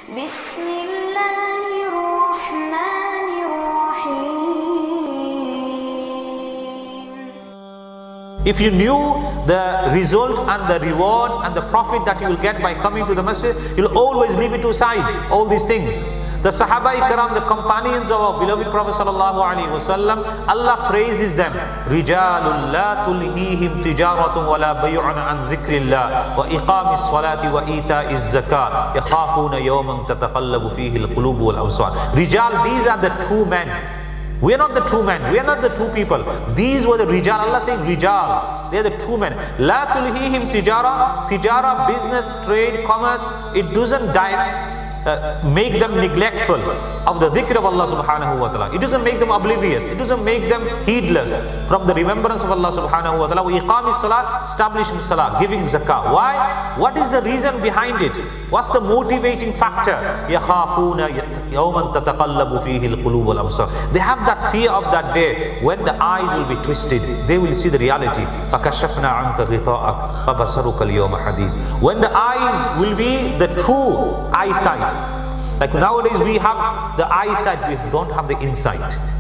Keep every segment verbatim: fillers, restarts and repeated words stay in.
If you knew the result and the reward and the profit that you will get by coming to the masjid, you'll always leave it aside, all these things. The Sahaba-i-Kiram, the companions of our beloved Prophet sallallahu alaihi wasallam, Allah praises them. رِجَالٌ لَا تُلْهِيهِمْ تِجَارَةٌ وَلَا بَيْعٌ عَنْ ذِكْرِ اللَّهِ وَإِقَامِ الصَّلَاةِ وَإِيتَاءِ الزَّكَاةِ يَخَافُونَ يَوْمًا تَتَقَلَّبُ فِيهِ الْقُلُوبُ وَالْأَبْصَارُ. Rijal, these are the true men. We are not the true men, we are not the true people. These were the Rijal. Allah saying Rijal, they are the true men. La tulhihim tijara, tijara, business, trade, commerce, it doesn't die. Uh, make them neglectful of the dhikr of Allah subhanahu wa ta'ala. It doesn't make them oblivious. It doesn't make them heedless from the remembrance of Allah subhanahu wa ta'ala. Wa iqamis salah, establishing salah, giving zakah. Why? What is the reason behind it? What's the motivating factor? يَخَافُونَ يَوْمًا تَتَقَلَّبُ فِيهِ الْقُلُوبُ وَالْأَبْصَارُ. They have that fear of that day when the eyes will be twisted. They will see the reality. فَكَشَفْنَا عَنْكَ غِطَاءَكَ فَبَصَرُكَ الْيَوْمَ حَدِيدٌ. When the eyes will be the true eyesight. Like nowadays we have the eyesight, we don't have the insight.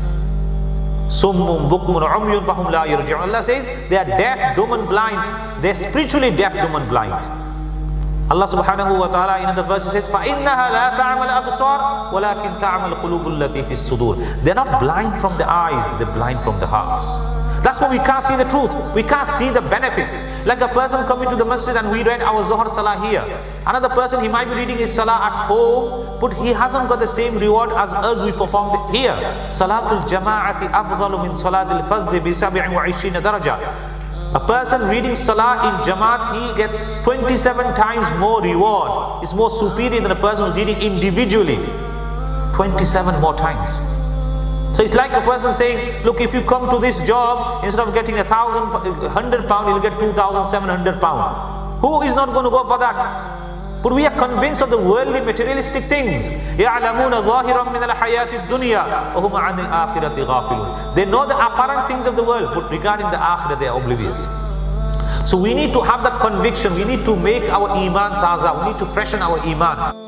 Summum bukmun umyun fahum la yarji'un. Allah says they are deaf, dumb and blind. They are spiritually deaf, dumb and blind. Allah subhanahu wa ta'ala in another verse says, فَإِنَّهَا لَا تَعْمَى الْأَبْصَارُ وَلَكِنْ تَعْمَى الْقُلُوبُ الَّتِي فِي الصُّدُورِ. They are not blind from the eyes, they are blind from the hearts. That's why we can't see the truth. We can't see the benefits. Like a person coming to the masjid and we read our Zuhr Salah here. Another person, he might be reading his Salah at home, but he hasn't got the same reward as us we performed here. Salatul Jama'ati afdalu min Salatul Fadhi bi sab'in wa ishrin daraja. A person reading Salah in Jamaat, he gets twenty-seven times more reward. It's more superior than a person who's reading individually. twenty-seven more times. So it's like a person saying, look, if you come to this job, instead of getting a thousand, hundred pound, you'll get two thousand seven hundred pound. Who is not going to go for that? But we are convinced of the worldly, materialistic things. يَعْلَمُونَ ظَاهِرًا مِنَ الْحَيَاةِ الدُّنْيَا وَهُمْ عَنِ الْآخِرَةِ غَافِلُونَ. They know the apparent things of the world, but regarding the akhirah, they are oblivious. So we need to have that conviction. We need to make our iman taza. We need to freshen our iman.